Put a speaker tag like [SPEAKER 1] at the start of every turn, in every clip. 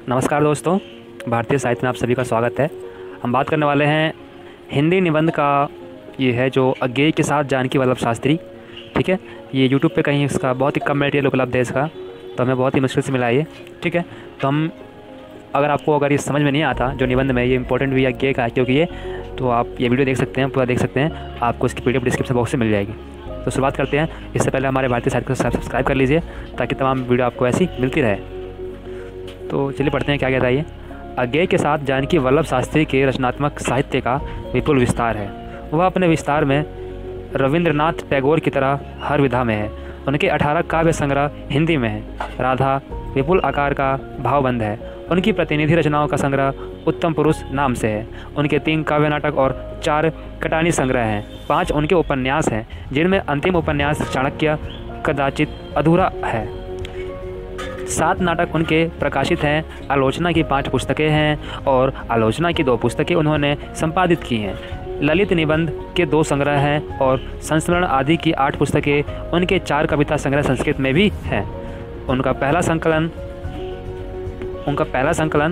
[SPEAKER 1] नमस्कार दोस्तों, भारतीय साहित्य में आप सभी का स्वागत है। हम बात करने वाले हैं हिंदी निबंध का। ये है जो अज्ञेय के साथ जानकी वल्लभ शास्त्री। ठीक है, ये यूट्यूब पे कहीं इसका बहुत ही कम मटेरियल उपलब्ध है इसका, तो हमें बहुत ही मुश्किल से मिला ये। ठीक है, तो हम अगर ये समझ में नहीं आता जो निबंध में, ये इंपॉर्टेंट भी अज्ञेय का है क्योंकि ये, तो आप ये वीडियो देख सकते हैं, पूरा देख सकते हैं, आपको इसकी पीडीएफ डिस्क्रिप्शन बॉक्स से मिल जाएगी। तो शुरुआत करते हैं। इससे पहले हमारे भारतीय साहित्य को सब्सक्राइब कर लीजिए ताकि तमाम वीडियो आपको ऐसी मिलती रहे। तो चलिए पढ़ते हैं क्या कहता है ये। अज्ञेय के साथ जानकी वल्लभ शास्त्री के रचनात्मक साहित्य का विपुल विस्तार है। वह अपने विस्तार में रविंद्रनाथ टैगोर की तरह हर विधा में है। उनके 18 काव्य संग्रह हिंदी में है। राधा विपुल आकार का भावबंध है। उनकी प्रतिनिधि रचनाओं का संग्रह उत्तम पुरुष नाम से है। उनके 3 काव्य नाटक और 4 कटानी संग्रह हैं। 5 उनके उपन्यास हैं, जिनमें अंतिम उपन्यास चाणक्य कदाचित अधूरा है। 7 नाटक उनके प्रकाशित हैं। आलोचना की 5 पुस्तकें हैं और आलोचना की 2 पुस्तकें उन्होंने संपादित की हैं। ललित निबंध के 2 संग्रह हैं और संस्मरण आदि की 8 पुस्तकें। उनके 4 कविता संग्रह संस्कृत में भी हैं। उनका पहला संकलन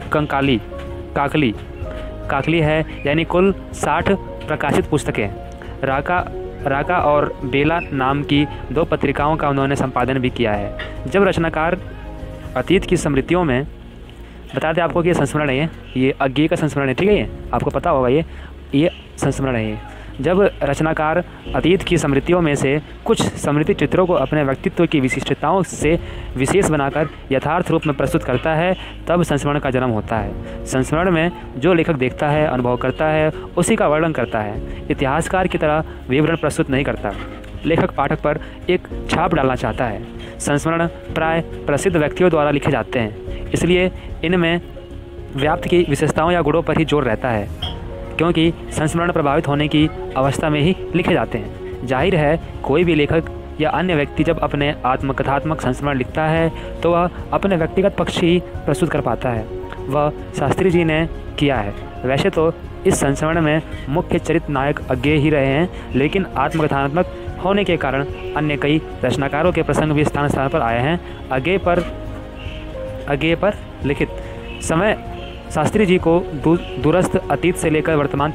[SPEAKER 1] काकली है, यानी कुल 60 प्रकाशित पुस्तकें। राका और बेला नाम की 2 पत्रिकाओं का उन्होंने संपादन भी किया है। जब रचनाकार अतीत की स्मृतियों में, बता दें आपको कि ये संस्मरण है, ये अज्ञेय का संस्मरण है। ठीक है, ये आपको पता होगा, ये संस्मरण है। ये जब रचनाकार अतीत की स्मृतियों में से कुछ स्मृति चित्रों को अपने व्यक्तित्व की विशिष्टताओं से विशेष बनाकर यथार्थ रूप में प्रस्तुत करता है, तब संस्मरण का जन्म होता है। संस्मरण में जो लेखक देखता है, अनुभव करता है, उसी का वर्णन करता है। इतिहासकार की तरह विवरण प्रस्तुत नहीं करता। लेखक पाठक पर एक छाप डालना चाहता है। संस्मरण प्राय प्रसिद्ध व्यक्तियों द्वारा लिखे जाते हैं, इसलिए इनमें व्याप्त की विशेषताओं या गुणों पर ही जोर रहता है, क्योंकि संस्मरण प्रभावित होने की अवस्था में ही लिखे जाते हैं। जाहिर है, कोई भी लेखक या अन्य व्यक्ति जब अपने आत्मकथात्मक संस्मरण लिखता है तो वह अपने व्यक्तिगत पक्ष ही प्रस्तुत कर पाता है। वह शास्त्री जी ने किया है। वैसे तो इस संस्मरण में मुख्य चरित्र नायक अज्ञेय ही रहे हैं, लेकिन आत्मकथात्मक होने के कारण अन्य कई रचनाकारों के प्रसंग भी स्थान स्थान पर आए हैं। अज्ञेय पर लिखित समय शास्त्री जी को दूरस्थ अतीत से लेकर वर्तमान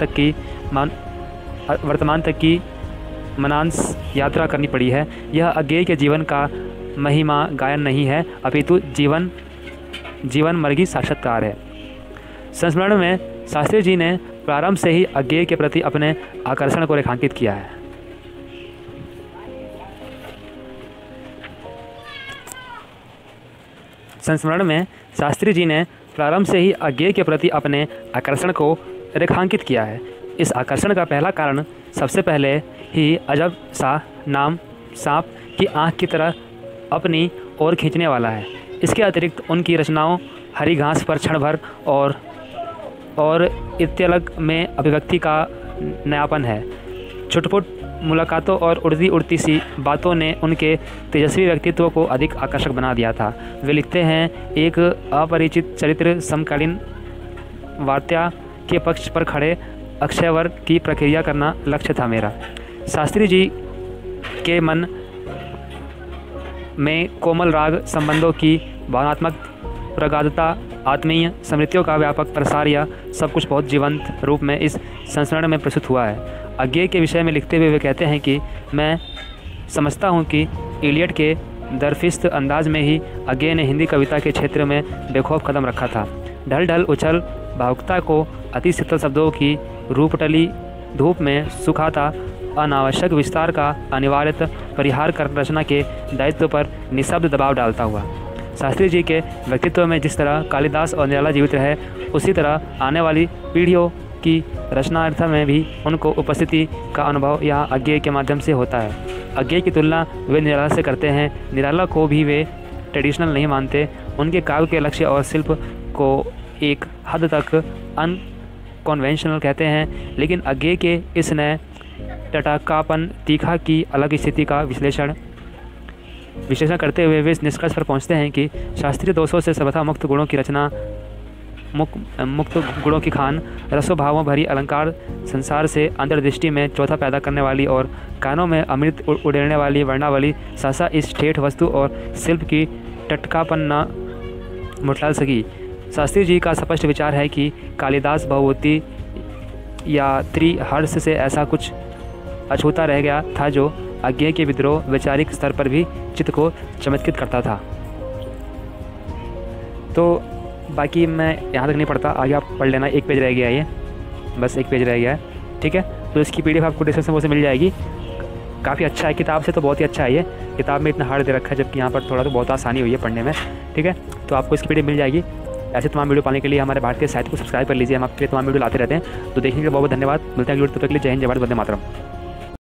[SPEAKER 1] तक की मनांस यात्रा करनी पड़ी है। यह अज्ञेय के जीवन का महिमा गायन नहीं है, अपितु जीवन मर्गी साक्षात्कार है। संस्मरण में शास्त्री जी ने प्रारंभ से ही अज्ञेय के प्रति अपने आकर्षण को रेखांकित किया है। संस्मरण में शास्त्री जी ने प्रारंभ से ही अज्ञेय के प्रति अपने आकर्षण को रेखांकित किया है। इस आकर्षण का पहला कारण सबसे पहले ही अजब सा नाम सांप की आँख की तरह अपनी ओर खींचने वाला है। इसके अतिरिक्त उनकी रचनाओं हरी घास पर क्षण भर और इत्यलग में अभिव्यक्ति का नयापन है। छुटपुट मुलाकातों और उड़ती सी बातों ने उनके तेजस्वी व्यक्तित्व को अधिक आकर्षक बना दिया था। वे लिखते हैं, एक अपरिचित चरित्र समकालीन वार्ता के पक्ष पर खड़े अक्षयवर की प्रक्रिया करना लक्ष्य था मेरा। शास्त्री जी के मन में कोमल राग संबंधों की भावनात्मक प्रगाढ़ता, आत्मीय स्मृतियों का व्यापक प्रसार, यह सब कुछ बहुत जीवंत रूप में इस संस्मरण में प्रस्तुत हुआ है। अज्ञेय के विषय में लिखते हुए वे कहते हैं कि मैं समझता हूँ कि इलियट के दरफिस्त अंदाज में ही अज्ञेय ने हिंदी कविता के क्षेत्र में बेखौफ कदम रखा था। ढल ढल उछल भावुकता को अति शीतल शब्दों की रूपटली धूप में सुखाता, अनावश्यक विस्तार का अनिवार्यत परिहार कर रचना के दायित्व पर निःशब्द दबाव डालता हुआ। शास्त्री जी के व्यक्तित्व में जिस तरह कालिदास और निराला जीवित रहे, उसी तरह आने वाली पीढ़ियों की रचनार्थ में भी उनको उपस्थिति का अनुभव यहाँ अज्ञेय के माध्यम से होता है। अज्ञेय की तुलना वे निराला से करते हैं। निराला को भी वे ट्रेडिशनल नहीं मानते। उनके काव्य के लक्ष्य और शिल्प को एक हद तक अनकन्वेंशनल कहते हैं, लेकिन अज्ञेय के इस नए टटाकापन तीखा की अलग स्थिति का विश्लेषण करते हुए वे इस निष्कर्ष पर पहुँचते हैं कि शास्त्रीय दोषों से सर्वथा मुक्त गुणों की रचना, मुक्त गुणों की खान, रसों भावों भरी अलंकार संसार से अंतर्दृष्टि में चौथा पैदा करने वाली और कानों में अमृत उड़ेलने वाली वर्णावली सहसा इस ठेठ वस्तु और शिल्प की टटकापन न मुठला सकी। शास्त्री जी का स्पष्ट विचार है कि कालिदास भवभूति या त्रिहर्ष से ऐसा कुछ अछूता रह गया था जो अज्ञेय के विद्रोह वैचारिक स्तर पर भी चित्त को चमत्कृत करता था। तो बाकी मैं यहाँ तक नहीं पढ़ता, आगे आप पढ़ लेना, एक पेज रह गया है, ये बस एक पेज रह गया है, ठीक है। तो इसकी PDF आपको डिस्क्रिप्शन से मिल जाएगी। काफ़ी अच्छा है, किताब से तो बहुत ही अच्छा है। ये किताब में इतना हार्ड दे रखा है, जबकि यहाँ पर थोड़ा तो बहुत आसानी हुई है पढ़ने में, ठीक है। तो आपको इसकी PDF मिल जाएगी। ऐसे तमाम वीडियो पाने के लिए हमारे भारतीय साहित्य को सब्सक्राइब कर लीजिए। हम आपके तमाम वीडियो लाते रहते हैं। तो देखने के लिए बहुत बहुत धन्यवाद। मिलते हैं अगली वीडियो, तब तक के लिए जय हिंद, जय भारत, वंदे मातरम।